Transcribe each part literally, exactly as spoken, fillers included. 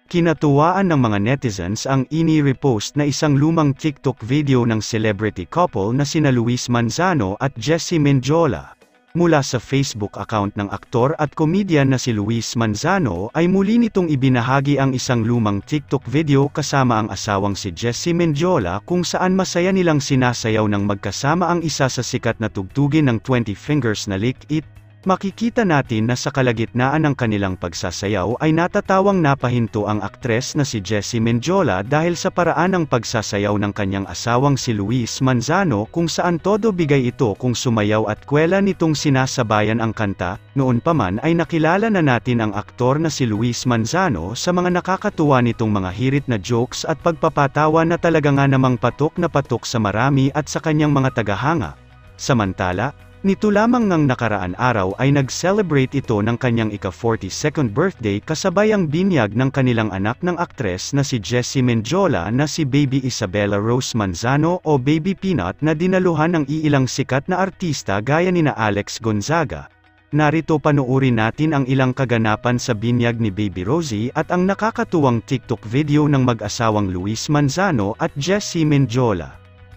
Kinatuwaan ng mga netizens ang ini-repost na isang lumang TikTok video ng celebrity couple na sina Luis Manzano at Jessie Mendiola. Mula sa Facebook account ng aktor at komedyan na si Luis Manzano ay muli nitong ibinahagi ang isang lumang TikTok video kasama ang asawang si Jessie Mendiola kung saan masaya nilang sinasayaw ng magkasama ang isa sa sikat na tugtugin ng Twenty Fingers na Lick It. Makikita natin na sa kalagitnaan ng kanilang pagsasayaw ay natatawang napahinto ang aktres na si Jessie Mendiola dahil sa paraan ng pagsasayaw ng kanyang asawang si Luis Manzano kung saan todo bigay ito kung sumayaw at kwela nitong sinasabayan ang kanta. Noon pa man ay nakilala na natin ang aktor na si Luis Manzano sa mga nakakatuwa nitong mga hirit na jokes at pagpapatawa na talaga nga namang patok na patok sa marami at sa kanyang mga tagahanga. Samantala, nito lamang ngang nakaraan araw ay nag-celebrate ito ng kanyang ika-forty-second birthday kasabay ang binyag ng kanilang anak ng aktres na si Jessie Mendiola na si Baby Isabella Rose Manzano o Baby Peanut na dinaluhan ng iilang sikat na artista gaya nina Alex Gonzaga. Narito panoorin natin ang ilang kaganapan sa binyag ni Baby Rosie at ang nakakatuwang TikTok video ng mag-asawang Luis Manzano at Jessie Mendiola.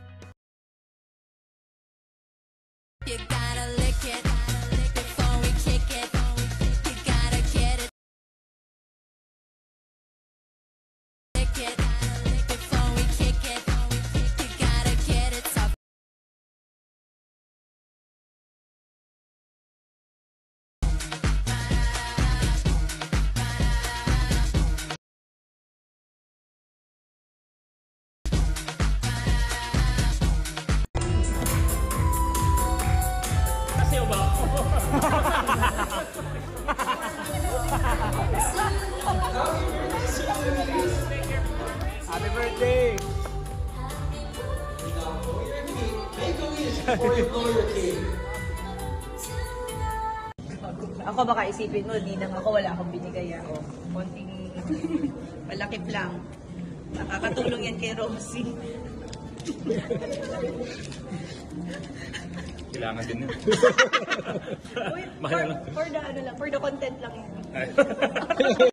You gotta lick it before we kick it. You gotta get it. Lick it before we kick it. You gotta get it tough. Happy birthday! Ako baka isipin mo, di nang ako, wala akong binigay ako. Konting malakip lang. Nakakatulong yan kay Rosie. Kailangan din yun. Uy, for, for the ano lang, for the content lang yun.